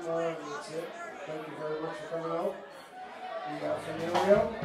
more, and that's it. Thank you very much for coming out. We got Familio.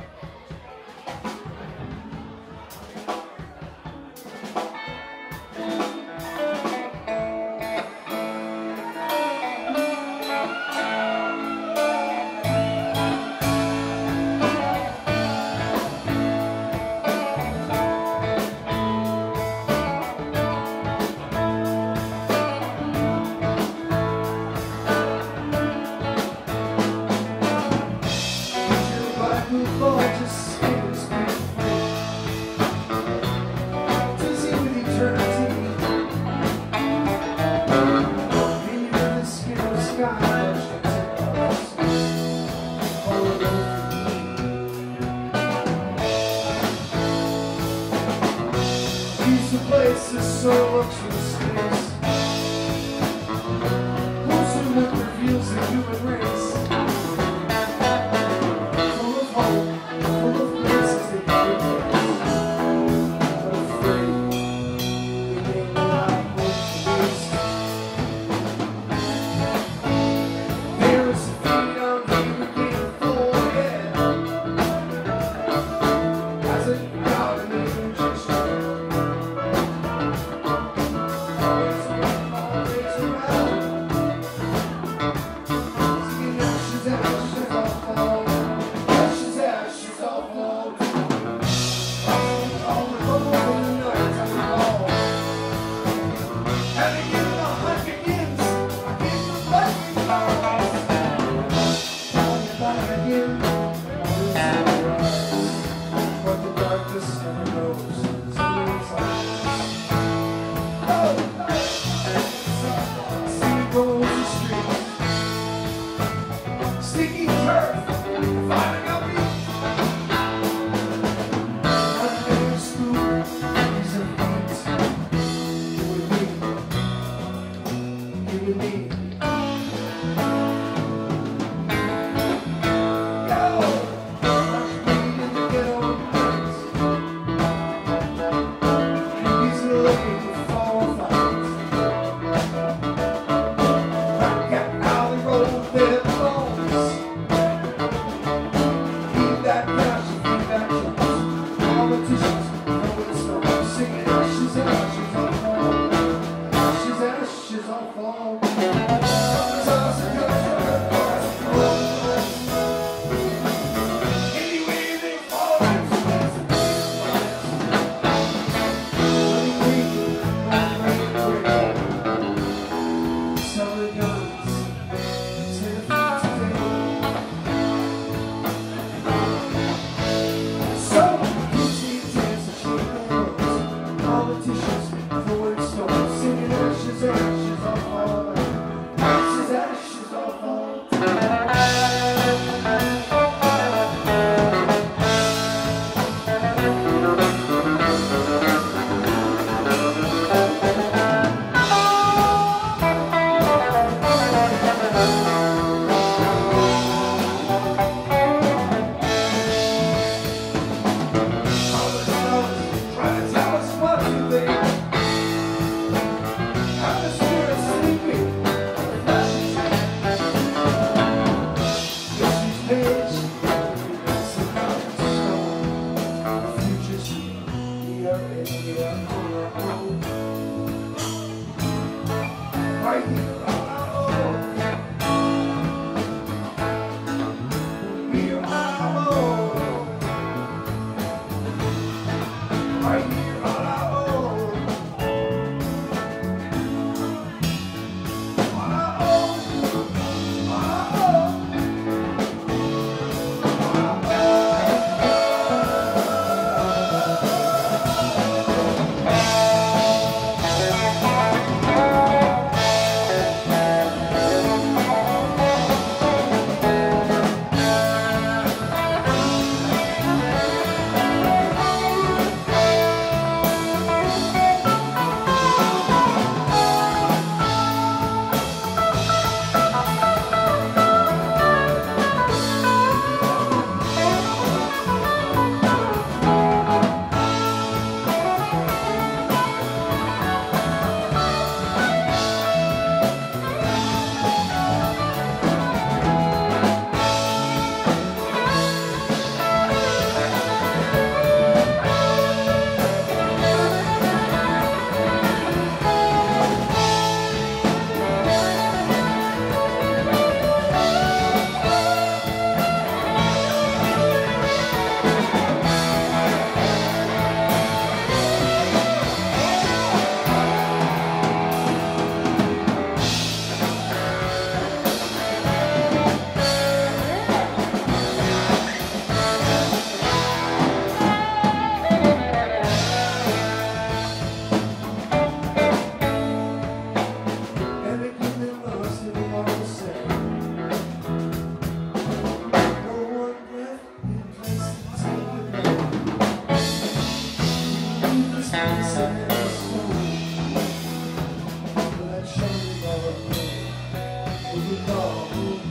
you call.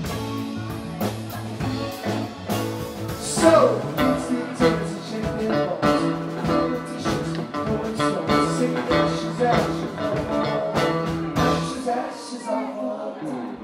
So, it's the attempts to change their laws. Politicians going strong, singing ashes, ashes, ashes, ashes all down.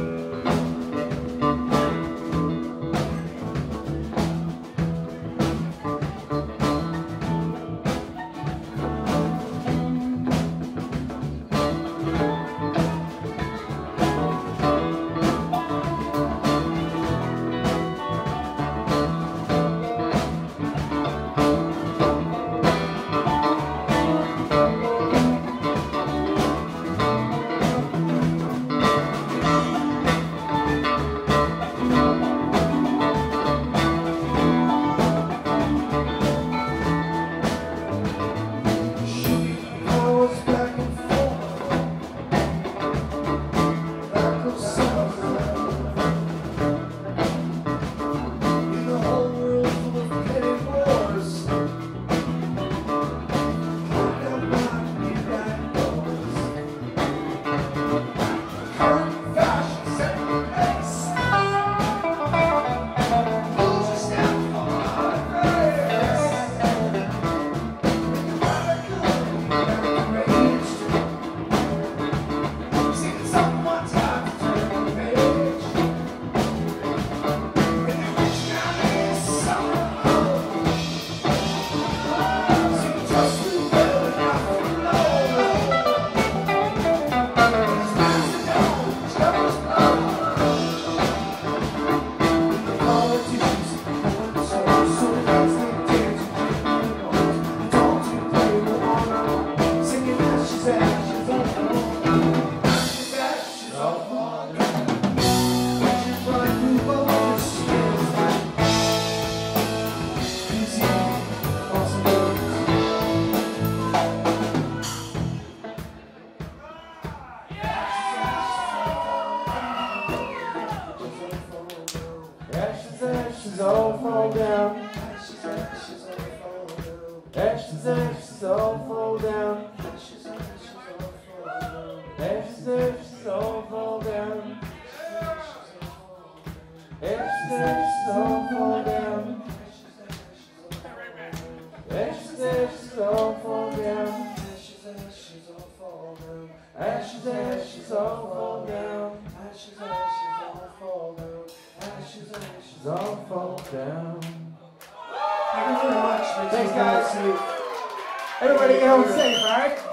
Ashes all fall down. Ashes, ashes all fall down. Ashes, ashes all fall down. Ashes, ashes all fall down. Ashes, ashes all fall down. Ashes, ashes all fall down. Ashes, ashes all fall down. Ashes, ashes all fall down. Ashes, ashes all fall down. Ashes, ashes all fall down. Ashes, ashes all fall down. Thank you very much. Thanks, guys. Everybody get home safe, all right?